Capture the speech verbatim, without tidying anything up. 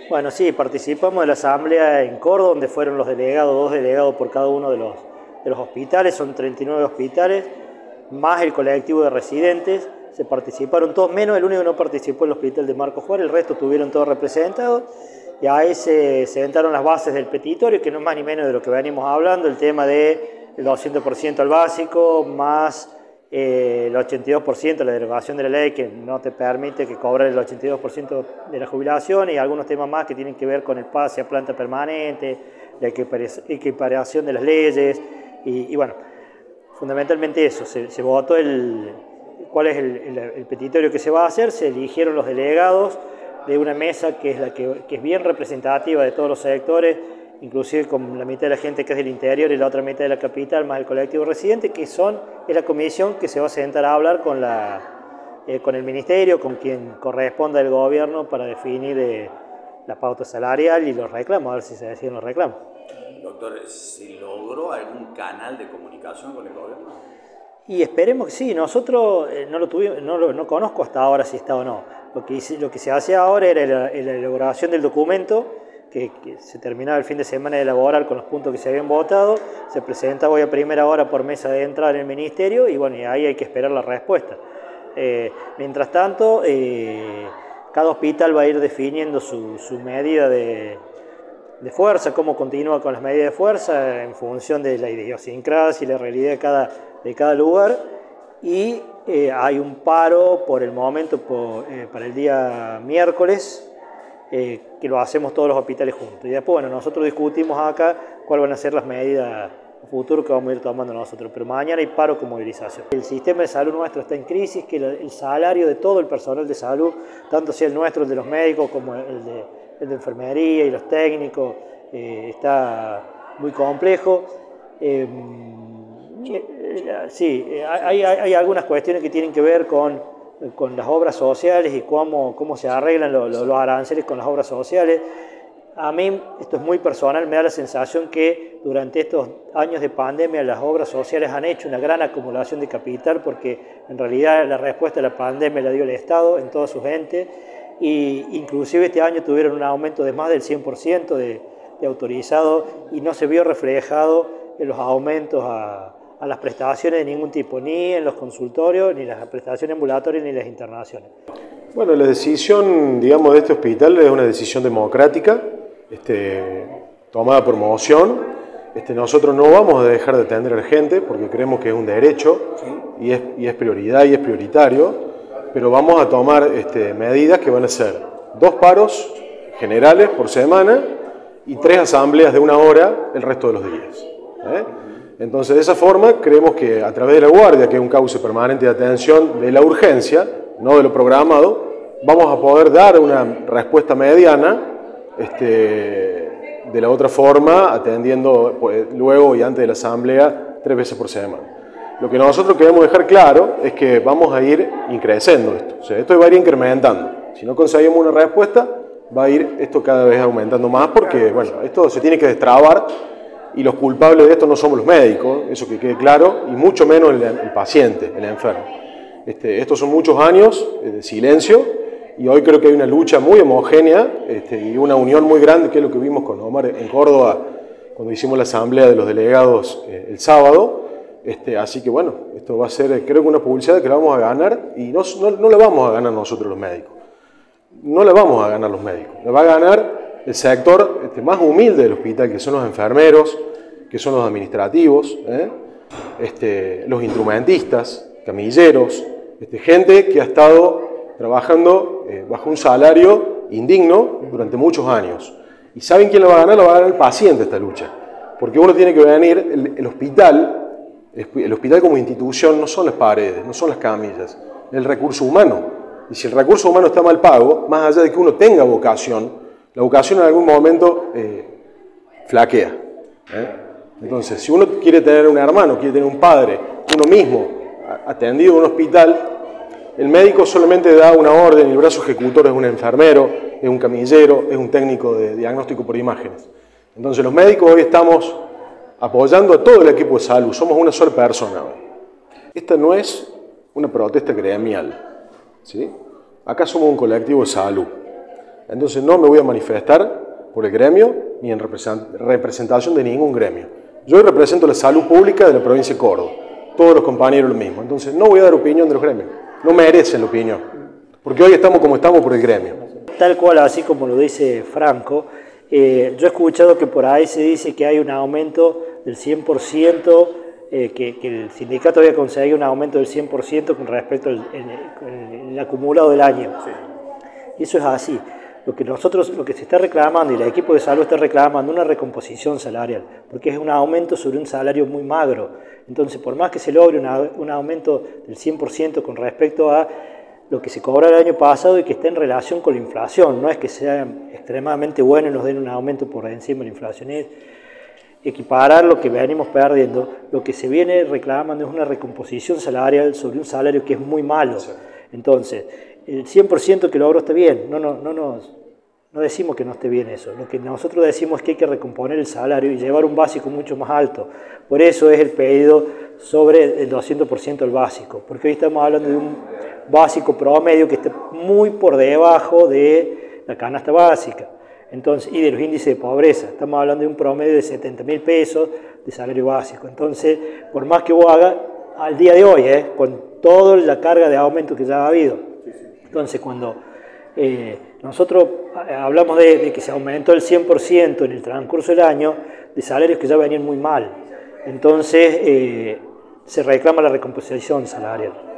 Bueno, sí, participamos de la asamblea en Córdoba, donde fueron los delegados, dos delegados por cada uno de los, de los hospitales, son treinta y nueve hospitales, más el colectivo de residentes. Se participaron todos, menos el único que no participó el hospital de Marcos Juárez, el resto estuvieron todos representados, y ahí se sentaron las bases del petitorio, que no es más ni menos de lo que venimos hablando, el tema del doscientos por ciento al básico, más eh, el ochenta y dos por ciento, la derogación de la ley que no te permite que cobrar el ochenta y dos por ciento de la jubilación, y algunos temas más que tienen que ver con el pase a planta permanente, la equiparación de las leyes, y, y bueno, fundamentalmente eso, se, se votó el... cuál es el, el, el petitorio que se va a hacer, se eligieron los delegados de una mesa que es, la que, que es bien representativa de todos los sectores, inclusive con la mitad de la gente que es del interior y la otra mitad de la capital, más el colectivo residente, que son, es la comisión que se va a sentar a hablar con, la, eh, con el ministerio, con quien corresponda el gobierno para definir eh, la pauta salarial y los reclamos, a ver si se deciden los reclamos. Doctor, ¿se logró algún canal de comunicación con el gobierno? Y esperemos que sí. Nosotros eh, no lo tuvimos, no, lo, no conozco hasta ahora si está o no. Lo que, hice, lo que se hace ahora era la, la elaboración del documento, que, que se terminaba el fin de semana de elaborar con los puntos que se habían votado, se presentaba hoy a primera hora por mesa de entrada en el ministerio, y bueno, y ahí hay que esperar la respuesta. Eh, mientras tanto, eh, cada hospital va a ir definiendo su, su medida de, de fuerza, cómo continúa con las medidas de fuerza en función de la idiosincrasia y la realidad de cada, de cada lugar, y eh, hay un paro por el momento por, eh, para el día miércoles, eh, que lo hacemos todos los hospitales juntos, y después bueno, nosotros discutimos acá cuáles van a ser las medidas futuro que vamos a ir tomando nosotros, pero mañana hay paro con movilización. El sistema de salud nuestro está en crisis, que el salario de todo el personal de salud, tanto sea el nuestro, el de los médicos, como el de, el de enfermería y los técnicos, eh, está muy complejo. Eh, sí, hay, hay, hay algunas cuestiones que tienen que ver con, con las obras sociales y cómo, cómo se arreglan los, los aranceles con las obras sociales. A mí, esto es muy personal, me da la sensación que durante estos años de pandemia las obras sociales han hecho una gran acumulación de capital, porque en realidad la respuesta a la pandemia la dio el Estado en todos sus entes, e inclusive este año tuvieron un aumento de más del cien por ciento de, de autorizado, y no se vio reflejado en los aumentos a, a las prestaciones de ningún tipo, ni en los consultorios, ni las prestaciones ambulatorias, ni las internaciones. Bueno, la decisión, digamos, de este hospital es una decisión democrática, Este, tomada por moción. Este, nosotros no vamos a dejar de atender a la gente porque creemos que es un derecho y es, y es prioridad y es prioritario, pero vamos a tomar este, medidas que van a ser dos paros generales por semana y tres asambleas de una hora el resto de los días. ¿eh? Entonces, de esa forma, creemos que a través de la guardia, que es un cauce permanente de atención de la urgencia, no de lo programado, vamos a poder dar una respuesta mediana Este, de la otra forma, atendiendo pues, luego y antes de la asamblea tres veces por semana. Lo que nosotros queremos dejar claro es que vamos a ir increciendo esto, o sea, esto va a ir incrementando. Si no conseguimos una respuesta, va a ir esto cada vez aumentando más, porque bueno, esto se tiene que destrabar, y los culpables de esto no somos los médicos, eso que quede claro, y mucho menos el, el paciente, el enfermo. Este, estos son muchos años de silencio, y hoy creo que hay una lucha muy homogénea este, y una unión muy grande, que es lo que vimos con Omar en Córdoba cuando hicimos la asamblea de los delegados eh, el sábado. Este, así que bueno, esto va a ser, creo que una publicidad que la vamos a ganar, y no, no, no la vamos a ganar nosotros los médicos. No la vamos a ganar los médicos, la va a ganar el sector este, más humilde del hospital, que son los enfermeros, que son los administrativos, ¿eh? este, los instrumentistas, camilleros, este, gente que ha estado trabajando eh, bajo un salario indigno durante muchos años. ¿Y saben quién la va a ganar? La va a ganar el paciente esta lucha. Porque uno tiene que venir, el, el hospital, el hospital como institución no son las paredes, no son las camillas, es el recurso humano. Y si el recurso humano está mal pago, más allá de que uno tenga vocación, la vocación en algún momento eh, flaquea. ¿eh? Entonces, si uno quiere tener un hermano, quiere tener un padre, uno mismo atendido en un hospital, el médico solamente da una orden y el brazo ejecutor es un enfermero, es un camillero, es un técnico de diagnóstico por imágenes. Entonces los médicos hoy estamos apoyando a todo el equipo de salud, somos una sola persona hoy. Esta no es una protesta gremial, ¿sí? Acá somos un colectivo de salud. Entonces no me voy a manifestar por el gremio ni en representación de ningún gremio. Yo represento la salud pública de la provincia de Córdoba, todos los compañeros lo mismo. Entonces no voy a dar opinión de los gremios, no merecen la opinión, porque hoy estamos como estamos por el gremio. Tal cual, así como lo dice Franco, eh, yo he escuchado que por ahí se dice que hay un aumento del cien por ciento, eh, que, que el sindicato había conseguido un aumento del cien por ciento con respecto al en, en el acumulado del año. Sí. Y eso es así. Lo que nosotros, lo que se está reclamando y el equipo de salud está reclamando, una recomposición salarial, porque es un aumento sobre un salario muy magro. Entonces, por más que se logre una, un aumento del cien por ciento con respecto a lo que se cobró el año pasado y que esté en relación con la inflación, no es que sea extremadamente bueno y nos den un aumento por encima de la inflación, es equiparar lo que venimos perdiendo. Lo que se viene reclamando es una recomposición salarial sobre un salario que es muy malo. Entonces, el cien por ciento que logró está bien, no, no, no, no, no decimos que no esté bien eso, lo que nosotros decimos es que hay que recomponer el salario y llevar un básico mucho más alto. Por eso es el pedido sobre el doscientos por ciento del básico, porque hoy estamos hablando de un básico promedio que está muy por debajo de la canasta básica, entonces, y de los índices de pobreza. Estamos hablando de un promedio de setenta mil pesos de salario básico. Entonces, por más que vos hagas al día de hoy, eh, con toda la carga de aumento que ya ha habido, entonces cuando eh, nosotros hablamos de, de que se aumentó el cien por ciento en el transcurso del año, de salarios que ya venían muy mal, entonces eh, se reclama la recomposición salarial.